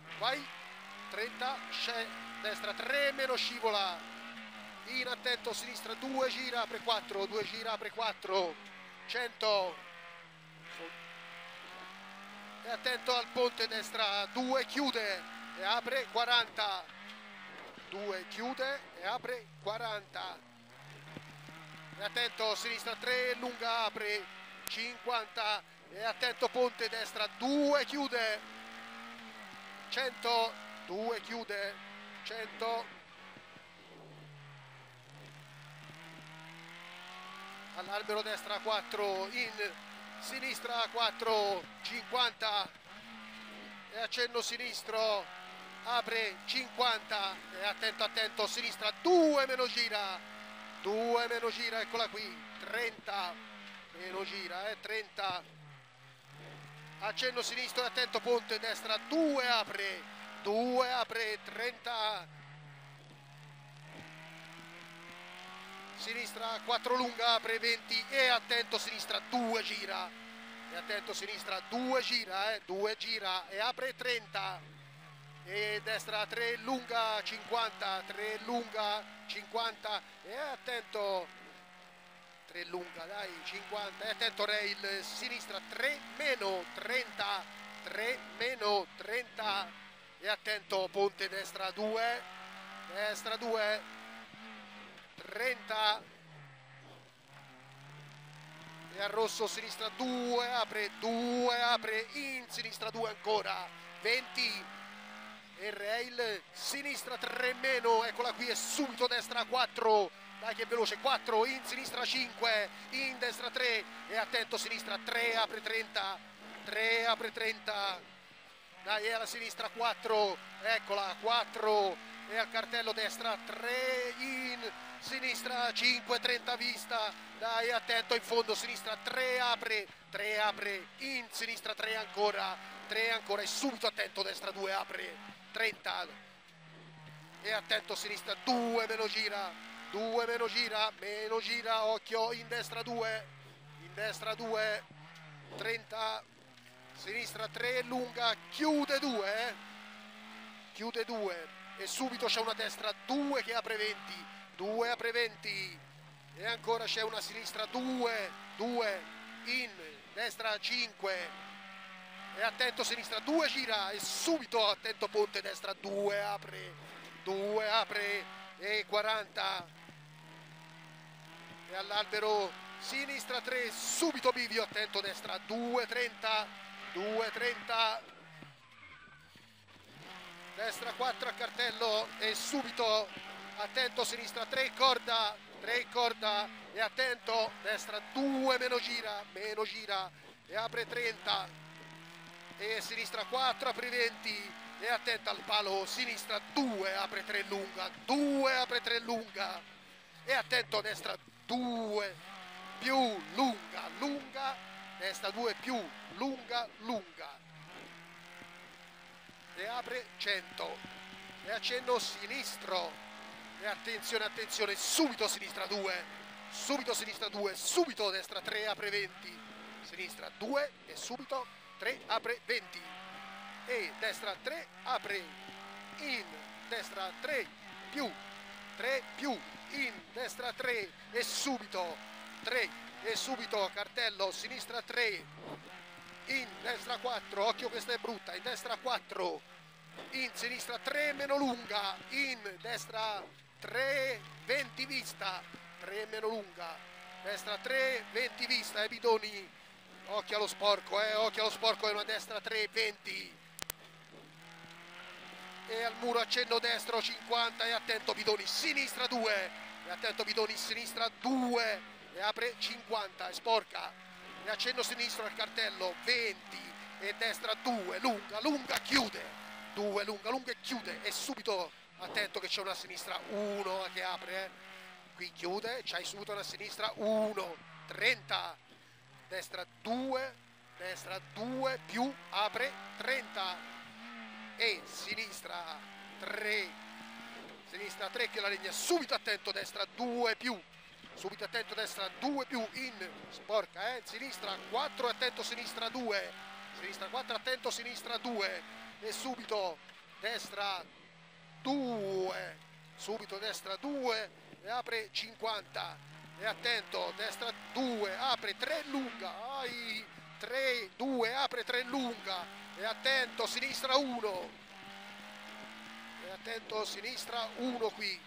vai, 30, destra 3, meno scivola, in, attento, sinistra 2, gira, apre 4, 2 gira, apre 4, 100, e attento al ponte, destra 2, chiude e apre 40, 2, chiude e apre 40, e attento, sinistra 3, lunga, apre 50, e attento ponte, destra 2, chiude 100, 2, chiude 100, all'albero destra 4, in, sinistra 4, 50, e accenno sinistro, apre 50, e attento, attento, sinistra 2, meno gira, 2, meno gira, eccola qui, 30, meno gira, 30, accenno sinistro e attento ponte, destra 2, apre 30, sinistra 4, lunga, apre 20, e attento sinistra 2, gira, e attento sinistra 2, gira, 2 gira e apre 30, e destra 3, lunga, 50, 3 lunga, 50, e attento 3 lunga, dai, 50, e attento rail, sinistra 3, meno 30, 3, meno 30, e attento ponte, destra 2, 30, e al rosso sinistra 2, apre 2, apre, in, sinistra 2 ancora, 20, e rail, sinistra 3, meno, eccola qui, e subito destra 4, dai che è veloce, 4, in, sinistra 5, in, destra 3, e attento sinistra 3, apre 30, 3, apre 30, dai, e alla sinistra 4, eccola, 4, e al cartello destra 3, in, sinistra 5, 30 vista, dai, attento in fondo, sinistra 3, apre, in, sinistra 3 ancora, e subito attento, destra 2, apre, 30, e attento sinistra 2, meno gira, 2, meno gira, occhio, in destra 2, 30, sinistra 3, lunga, chiude 2, e subito c'è una destra 2 che apre 20, 2 apre 20, e ancora c'è una sinistra 2, in, destra 5, e attento sinistra 2, gira, e subito attento ponte, destra 2, apre, e 40, e all'albero sinistra 3, subito bivio, attento destra 2, 30, destra 4 a cartello, e subito attento sinistra 3, corda, e attento destra 2, meno gira, e apre 30, e sinistra 4, apre 20, e attento al palo, sinistra 2, apre 3 lunga, e attento destra 2, più lunga, destra 2 più lunga, e apre 100, e accenno sinistro, e attenzione, subito sinistra 2, subito destra 3, apre 20, sinistra 2, e subito 3, apre 20, e destra 3, apre, in, destra 3 più, in, destra 3, e subito 3, e subito cartello, sinistra 3, in, destra 4, occhio questa è brutta, in destra 4, in, sinistra 3, meno lunga, in, destra 3, 20 vista, 3 meno lunga, destra 3, 20 vista, e bidoni, occhio allo sporco, è una destra 3, 20, e al muro accenno destro 50, e attento bidoni, sinistra 2, e attento bidoni, sinistra 2, e apre 50, e sporca, e accenno sinistro al cartello 20, e destra 2, lunga, chiude, 2, lunga e chiude, e subito attento che c'è una sinistra 1 che apre, qui chiude, c'hai subito una sinistra 1, 30, destra 2, più, apre 30, e sinistra 3, che è la linea, subito attento destra 2 più, in, sporca, sinistra 4, attento sinistra 2, 4, attento sinistra 2, e subito destra 2, subito destra 2 e apre 50, e attento, destra 2, apre 3 lunga, 3, 2, apre 3 lunga, e attento, sinistra 1, e attento, sinistra 1 qui,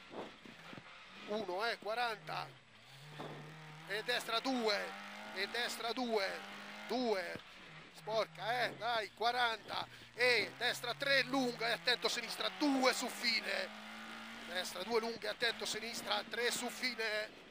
1, 40, e destra 2, e destra 2, 2, sporca, dai, 40, e destra 3 lunga, e attento, sinistra 2 su fine, destra 2 lunghe, attento, sinistra 3 su fine,